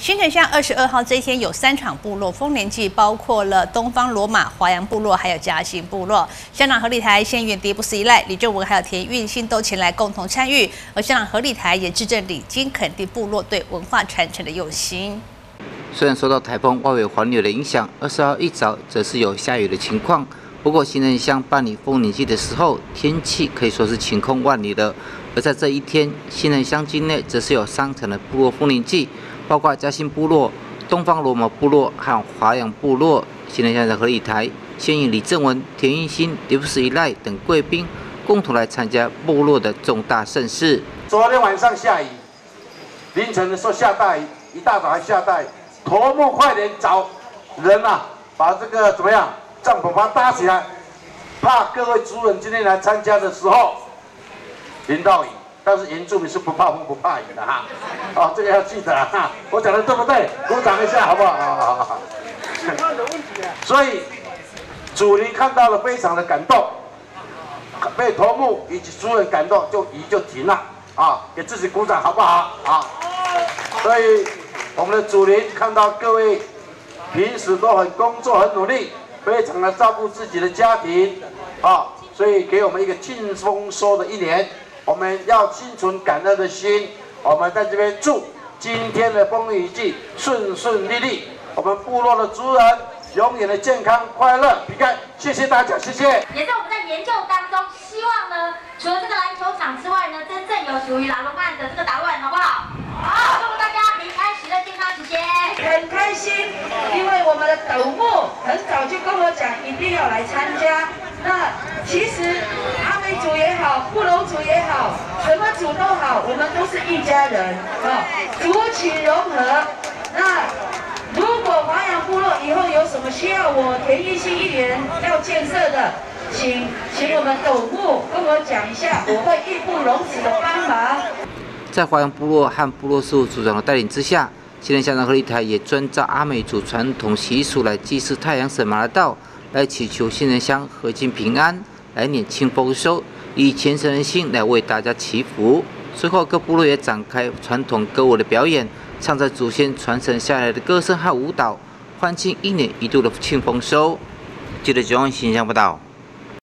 新城乡22号这一天有3场部落丰年祭，包括了东方罗马、华阳部落还有嘉兴部落。乡长何礼台县议员迪布斯依赖、李正文还有田运兴都前来共同参与，而乡长何礼台也致赠礼金，肯定部落对文化传承的用心。 虽然受到台风外围环流的影响，20号一早则是有下雨的情况。不过新城乡办理丰年祭的时候，天气可以说是晴空万里的。而在这一天，新城乡境内则是有3场的部落丰年祭。 包括嘉兴部落、东方罗马部落和华阳部落，新城乡的何礼台、县议李正文、田运兴、迪布斯依赖等贵宾共同来参加部落的重大盛事。 昨天晚上下雨，凌晨的时候下大雨，一大早还下大雨，头目快点找人啊，把这个怎么样帐篷把它搭起来，怕各位族人今天来参加的时候淋到雨。 但是原住民是不怕风不怕雨的哈，哦，这个要记得哈，我讲的对不对？鼓掌一下好不好？所以祖灵看到了非常的感动，被头目以及族人感动，雨就停了啊，给自己鼓掌好不好？啊，所以我们的祖灵看到各位平时都很工作很努力，非常的照顾自己的家庭啊，所以给我们一个劲丰收的一年。 我们要心存感恩的心，我们在这边祝今天的丰年祭顺顺利利，我们部落的族人永远的健康、快乐、平安。谢谢大家，谢谢。 也是我们在研究当中，希望呢，除了这个篮球场之外呢，真正有属于拉龙案的这个达乱，好不好？好，祝大家平安、喜乐、健康、喜节。 很开心，因为我们的斗目很早就跟我讲，一定要来参加。那其实阿美族也好，布农族也好，什么族都好，我们都是一家人啊，族情融合。那如果华阳部落以后有什么需要我田运兴议员要建设的，请我们斗目跟我讲一下，我会义不容辞的帮忙。 在华阳部落和部落事务组长的带领之下，新城乡长何礼台也遵照阿美族传统习俗来祭祀太阳神马拉道，来祈求新城乡和敬平安，来年庆丰收，以虔诚的心来为大家祈福。随后各部落也展开传统歌舞的表演，唱着祖先传承下来的歌声和舞蹈，欢庆1年1度的庆丰收。记者9号新乡报道。